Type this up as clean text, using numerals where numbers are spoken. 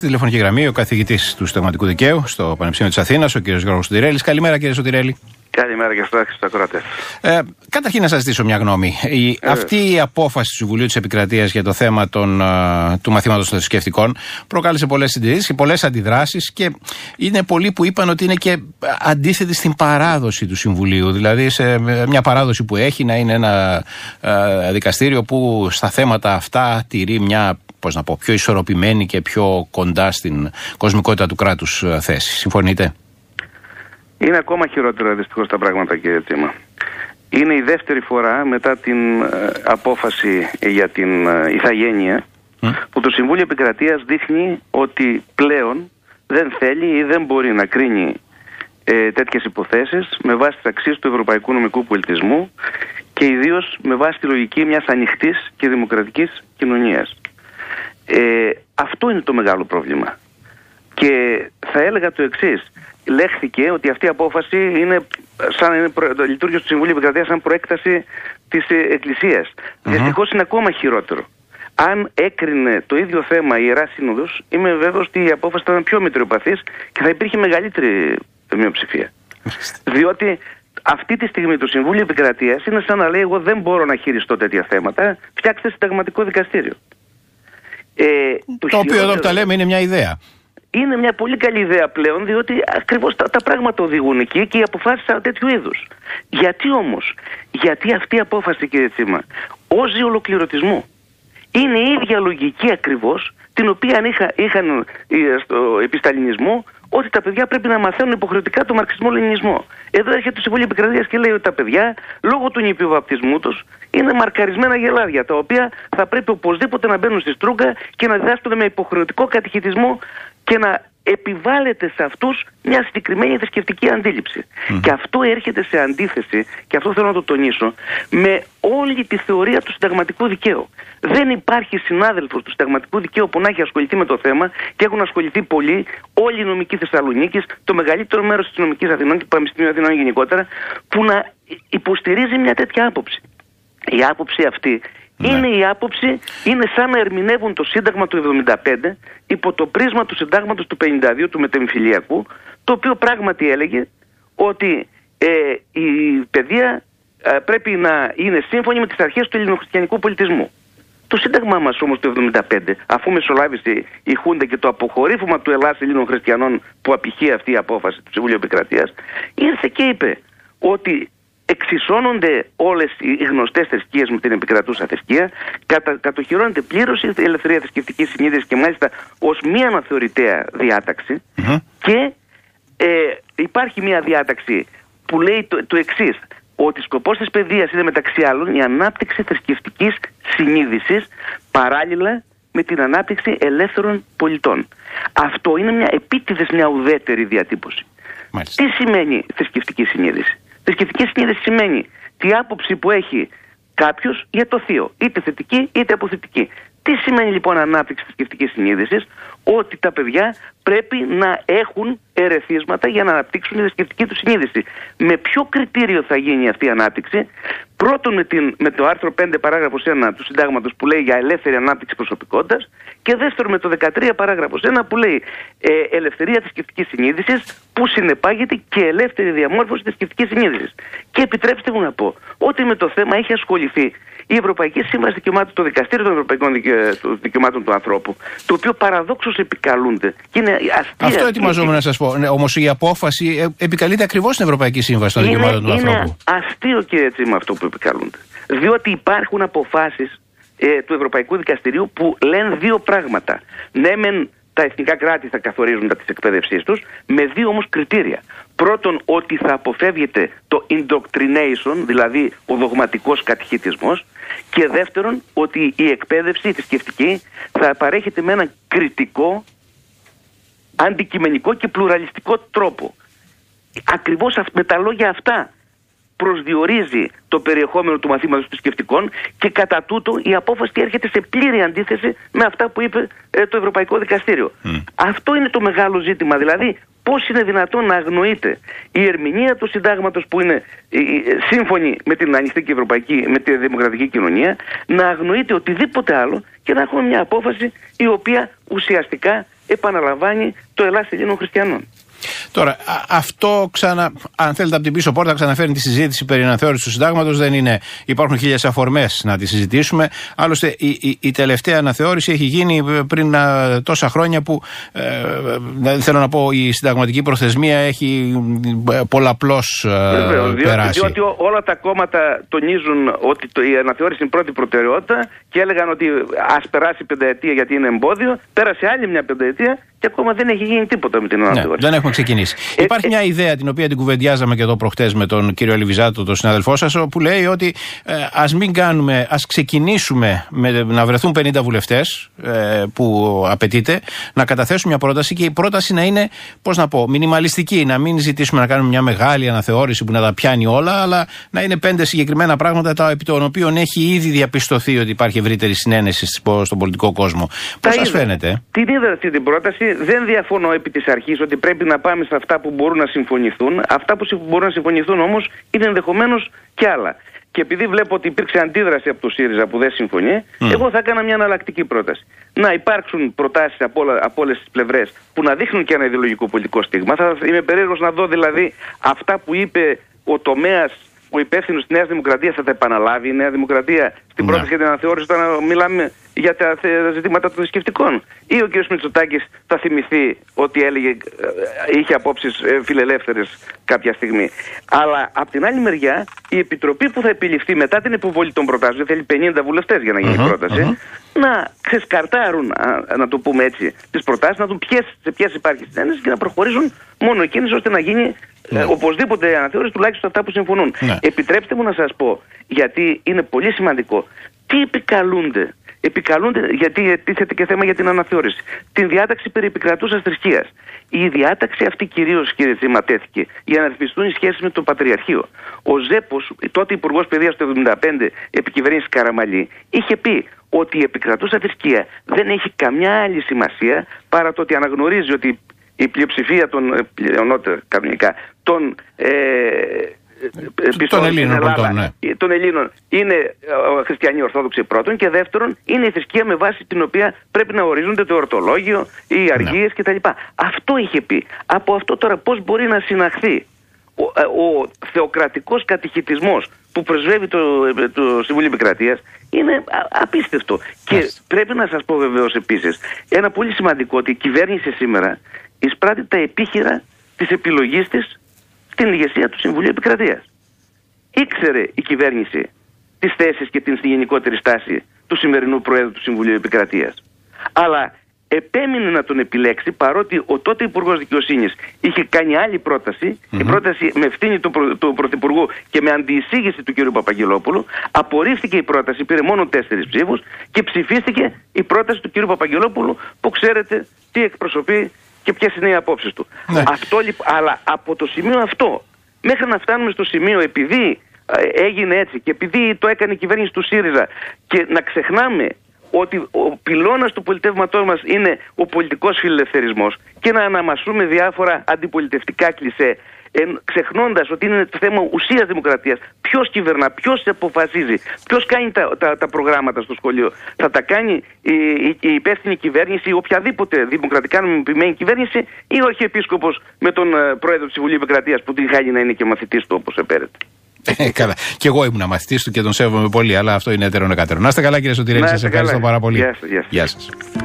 Στη τηλεφωνική γραμμή ο καθηγητής του Συνταγματικού Δικαίου στο Πανεπιστήμιο της Αθήνας, ο κ. Γιώργος Σωτηρέλης. Καλημέρα, κύριε Σωτηρέλη. Καλημέρα και στους ακροατές. Καταρχήν να σας ζητήσω μια γνώμη. Αυτή η απόφαση του Συμβουλίου της Επικρατείας για το θέμα του μαθήματος των θρησκευτικών προκάλεσε πολλές συντηρήσεις και πολλές αντιδράσεις, και είναι πολλοί που είπαν ότι είναι και αντίθετη στην παράδοση του Συμβουλίου. Δηλαδή σε μια παράδοση που έχει να είναι ένα δικαστήριο που στα θέματα αυτά τηρεί μια, πιο ισορροπημένη και πιο κοντά στην κοσμικότητα του κράτους θέση. Συμφωνείτε? Είναι ακόμα χειρότερα δυστυχώς τα πράγματα, κύριε Τσίμα. Είναι η δεύτερη φορά μετά την απόφαση για την ηθαγένεια που το Συμβούλιο Επικρατείας δείχνει ότι πλέον δεν θέλει ή δεν μπορεί να κρίνει τέτοιες υποθέσεις με βάση τις αξίες του ευρωπαϊκού νομικού πολιτισμού και ιδίως με βάση τη λογική μιας ανοιχτής και δημοκρατικής κοινωνίας. Αυτό είναι το μεγάλο πρόβλημα. Και θα έλεγα το εξής. Λέχθηκε ότι αυτή η απόφαση λειτουργεί στο Συμβούλιο Επικρατείας σαν προέκταση της Εκκλησίας. Δυστυχώς είναι ακόμα χειρότερο. Αν έκρινε το ίδιο θέμα η Ιερά Σύνοδος, είμαι βέβαιος ότι η απόφαση θα ήταν πιο μετριοπαθής και θα υπήρχε μεγαλύτερη μειοψηφία. Διότι αυτή τη στιγμή το Συμβούλιο Επικρατείας είναι σαν να λέει: εγώ δεν μπορώ να χειριστώ τέτοια θέματα, φτιάξτε συνταγματικό δικαστήριο. Το οποίο εδώ που τα λέμε είναι μια ιδέα. Είναι μια πολύ καλή ιδέα πλέον, διότι ακριβώς τα πράγματα οδηγούν εκεί και οι αποφάσεις τέτοιου είδους. Γιατί όμως? Γιατί αυτή η απόφαση, κύριε Τσίμα, όζει ολοκληρωτισμού. Είναι η ίδια λογική ακριβώς την οποία είχαν στο επισταλινισμό, ότι τα παιδιά πρέπει να μαθαίνουν υποχρεωτικά το μαρξισμό-λενινισμό. Εδώ έρχεται το Συμβούλιο Επικρατείας και λέει ότι τα παιδιά, λόγω του νηπιοβαπτισμού τους, είναι μαρκαρισμένα γελάδια, τα οποία θα πρέπει οπωσδήποτε να μπαίνουν στη στρούγκα και να διδάσκονται με υποχρεωτικό κατηχητισμό και να επιβάλλεται σε αυτούς μια συγκεκριμένη θρησκευτική αντίληψη. Και αυτό έρχεται σε αντίθεση, και αυτό θέλω να το τονίσω, με όλη τη θεωρία του συνταγματικού δικαίου. Δεν υπάρχει συνάδελφος του συνταγματικού δικαίου που να έχει ασχοληθεί με το θέμα, και έχουν ασχοληθεί πολλοί, όλοι οι νομικοί Θεσσαλονίκης, το μεγαλύτερο μέρος της νομικής Αθηνών και του Πανεπιστημίου Αθηνών γενικότερα, που να υποστηρίζει μια τέτοια άποψη. Η άποψη αυτή είναι η άποψη, είναι σαν να ερμηνεύουν το Σύνταγμα του 1975 υπό το πρίσμα του Συντάγματος του 1952 του μετεμφυλιακού, το οποίο πράγματι έλεγε ότι η παιδεία πρέπει να είναι σύμφωνη με τις αρχές του ελληνοχριστιανικού πολιτισμού. Το Σύνταγμά μας όμως το 1975, αφού μεσολάβησε η Χούντα και το αποχωρήφωμα του Ελλάς Ελλήνων Χριστιανών που απηχεί αυτή η απόφαση του Συμβουλίου Επικρατείας, ήρθε και είπε ότι εξισώνονται όλες οι γνωστές θρησκείες με την επικρατούσα θρησκεία, κατοχυρώνεται πλήρως η ελευθερία θρησκευτικής συνείδησης και μάλιστα ως μία αναθεωρητέα διάταξη, και υπάρχει μία διάταξη που λέει το εξής, ότι σκοπός της παιδείας είναι μεταξύ άλλων η ανάπτυξη θρησκευτικής συνείδησης παράλληλα με την ανάπτυξη ελεύθερων πολιτών. Αυτό είναι μια επίτηδες, μια ουδέτερη διατύπωση. Μάλιστα. Τι σημαίνει θρησκευτική συνείδηση? Θρησκευτική συνείδηση σημαίνει τη άποψη που έχει κάποιος για το θείο, είτε θετική είτε αποθετική. Τι σημαίνει λοιπόν ανάπτυξη θρησκευτικής συνείδησης? Ότι τα παιδιά πρέπει να έχουν ερεθίσματα για να αναπτύξουν τη θρησκευτική του συνείδηση. Με ποιο κριτήριο θα γίνει αυτή η ανάπτυξη? Πρώτον με το άρθρο 5 παράγραφος 1 του Συντάγματος που λέει για ελεύθερη ανάπτυξη προσωπικότητας, και δεύτερον με το 13 παράγραφος 1 που λέει ελευθερία θρησκευτικής συνείδησης, που συνεπάγεται και ελεύθερη διαμόρφωση θρησκευτικής συνείδησης. Και επιτρέψτε μου να πω ότι με το θέμα έχει ασχοληθεί η Ευρωπαϊκή Σύμβαση Δικαιωμάτων, το Δικαστήριο των Ευρωπαϊκών Δικαιωμάτων του Ανθρώπου, το οποίο παραδόξως επικαλούνται. Και είναι αστεία. Αυτό ετοιμαζόμουν να σας πω. Όμως η απόφαση επικαλείται ακριβώς στην Ευρωπαϊκή Σύμβαση των Δικαιωμάτων του Ανθρώπου. Είναι αστείο, κύριε Τσίμα, αυτό που επικαλούνται. Διότι υπάρχουν αποφάσεις του Ευρωπαϊκού Δικαστηρίου που λένε δύο πράγματα. Ναι, μεν τα εθνικά κράτη θα καθορίζουν τις εκπαίδευσής τους, με δύο όμως κριτήρια. Πρώτον, ότι θα αποφεύγεται το indoctrination, δηλαδή ο δογματικός κατηχητισμός, και δεύτερον, ότι η εκπαίδευση, η θρησκευτική, θα παρέχεται με έναν κριτικό, αντικειμενικό και πλουραλιστικό τρόπο. Ακριβώς με τα λόγια αυτά προσδιορίζει το περιεχόμενο του μαθήματος θρησκευτικών, και κατά τούτο η απόφαση έρχεται σε πλήρη αντίθεση με αυτά που είπε το Ευρωπαϊκό Δικαστήριο. Αυτό είναι το μεγάλο ζήτημα. Δηλαδή, πώς είναι δυνατόν να αγνοείται η ερμηνεία του συντάγματος που είναι σύμφωνη με την ανοιχτή και ευρωπαϊκή, με τη δημοκρατική κοινωνία, να αγνοείται οτιδήποτε άλλο και να έχουμε μια απόφαση η οποία ουσιαστικά επαναλαμβάνει το Ελλάς Ελλήνων Χριστιανών. Τώρα, αυτό αν θέλετε από την πίσω πόρτα, ξαναφέρνει τη συζήτηση περί αναθεώρησης του συντάγματος. Υπάρχουν χίλιες αφορμές να τη συζητήσουμε. Άλλωστε, η τελευταία αναθεώρηση έχει γίνει πριν τόσα χρόνια που, θέλω να πω, η συνταγματική προθεσμία έχει πολλαπλώς περάσει. Διότι όλα τα κόμματα τονίζουν ότι η αναθεώρηση είναι πρώτη προτεραιότητα και έλεγαν ότι ας περάσει πενταετία γιατί είναι εμπόδιο. Πέρασε άλλη μια πενταετία και ακόμα δεν έχει γίνει τίποτα με την αναθεώρηση. Ναι, δεν έχουμε ξεκινήσει. Υπάρχει μια ιδέα την οποία την κουβεντιάζαμε και εδώ προχτές με τον κύριο Λιβιζάτο, τον συνάδελφό σας, που λέει ότι ας ξεκινήσουμε να βρεθούν 50 βουλευτές που απαιτείται, να καταθέσουν μια πρόταση και η πρόταση να είναι, μινιμαλιστική. Να μην ζητήσουμε να κάνουμε μια μεγάλη αναθεώρηση που να τα πιάνει όλα, αλλά να είναι 5 συγκεκριμένα πράγματα επί των οποίων έχει ήδη διαπιστωθεί ότι υπάρχει ευρύτερη συνένεση στον πολιτικό κόσμο. Πώς σας φαίνεται? Την είδα αυτή την πρόταση. Δεν διαφωνώ επί της αρχής ότι πρέπει να πάμε σε αυτά που μπορούν να συμφωνηθούν. Αυτά που μπορούν να συμφωνηθούν όμως είναι ενδεχομένως κι άλλα. Και επειδή βλέπω ότι υπήρξε αντίδραση από το ΣΥΡΙΖΑ που δεν συμφωνεί, εγώ θα έκανα μια εναλλακτική πρόταση. Να υπάρξουν προτάσεις από όλες τις πλευρές που να δείχνουν και ένα ιδεολογικό πολιτικό στίγμα. Θα είμαι περίεργος να δω δηλαδή αυτά που είπε ο τομέας, ο υπεύθυνος της Νέας Δημοκρατίας, θα τα επαναλάβει η Νέα Δημοκρατία στην πρόταση για την αναθεώρηση όταν μιλάμε για τα ζητήματα των θρησκευτικών. Ή ο κ. Μητσοτάκης θα θυμηθεί ότι είχε απόψεις φιλελεύθερες κάποια στιγμή. Αλλά από την άλλη μεριά η Επιτροπή που θα επιληφθεί μετά την υποβολή των προτάσεων, θέλει 50 βουλευτές για να γίνει πρόταση, να ξεσκαρτάρουν, να το πούμε έτσι, τις προτάσεις, να δουν σε ποιες υπάρχει συνένεση και να προχωρήσουν μόνο εκείνες ώστε να γίνει οπωσδήποτε αναθεώρηση, τουλάχιστον αυτά που συμφωνούν. Επιτρέψτε μου να σας πω, γιατί είναι πολύ σημαντικό, τι επικαλούνται. Γιατί τίθεται και θέμα για την αναθεώρηση. Την διάταξη περί επικρατούσας θρησκείας. Η διάταξη αυτή κυρίως, κύριε Τσίμα, τέθηκε για να ρυθμιστούν οι σχέσεις με το Πατριαρχείο. Ο Ζέπος, τότε Υπουργός Παιδείας το 1975, επί κυβέρνησης Καραμαλή, είχε πει ότι η επικρατούσα θρησκεία δεν έχει καμιά άλλη σημασία παρά το ότι αναγνωρίζει ότι η πλειοψηφία των πλειονότερων κανονικά των των Ελλήνων είναι χριστιανοί Ορθόδοξοι πρώτον, και δεύτερον είναι η θρησκεία με βάση την οποία πρέπει να ορίζονται το ορτολόγιο, οι αργίες κτλ. Αυτό είχε πει. Από αυτό τώρα πώς μπορεί να συναχθεί ο θεοκρατικός κατηχητισμός που πρεσβεύει το Συμβούλιο Επικρατείας είναι απίστευτο. Και πρέπει να σας πω βεβαίως επίσης ένα πολύ σημαντικό, ότι η κυβέρνηση σήμερα εισπράττει τα επίχειρα της επιλογής της στην ηγεσία του Συμβουλίου Επικρατείας. Ήξερε η κυβέρνηση τις θέσεις και την γενικότερη στάση του σημερινού Προέδρου του Συμβουλίου Επικρατείας. Αλλά επέμεινε να τον επιλέξει, παρότι ο τότε Υπουργός Δικαιοσύνης είχε κάνει άλλη πρόταση, η πρόταση με ευθύνη του Πρωθυπουργού και με αντιεισήγηση του κ. Παπαγγελόπουλου. Απορρίφθηκε η πρόταση, πήρε μόνο 4 ψήφους και ψηφίστηκε η πρόταση του κ. Παπαγγελόπουλου, που ξέρετε τι εκπροσωπεί και ποιες είναι οι απόψεις του. Αλλά από το σημείο αυτό μέχρι να φτάνουμε στο σημείο, επειδή έγινε έτσι και επειδή το έκανε η κυβέρνηση του ΣΥΡΙΖΑ, και να ξεχνάμε ότι ο πυλώνας του πολιτεύματός μας είναι ο πολιτικός φιλελευθερισμός, και να αναμασούμε διάφορα αντιπολιτευτικά κλισέ, ξεχνώντας ότι είναι το θέμα ουσίας δημοκρατίας. Ποιος κυβερνά, ποιος αποφασίζει, ποιος κάνει τα προγράμματα στο σχολείο? Θα τα κάνει η υπεύθυνη κυβέρνηση, οποιαδήποτε δημοκρατικά νομιμοποιημένη κυβέρνηση, ή ο Αρχιεπίσκοπος με τον Πρόεδρο του Συμβουλίου Επικρατείας, που την χάνει να είναι και μαθητής του, όπως επέρεται? Καλά. Και εγώ ήμουν μαθητής του και τον σέβομαι πολύ, αλλά αυτό είναι έτερον εκάτερον. Να είστε καλά, κύριε Σωτηρέλη, σας ευχαριστώ πάρα πολύ. Γεια σας.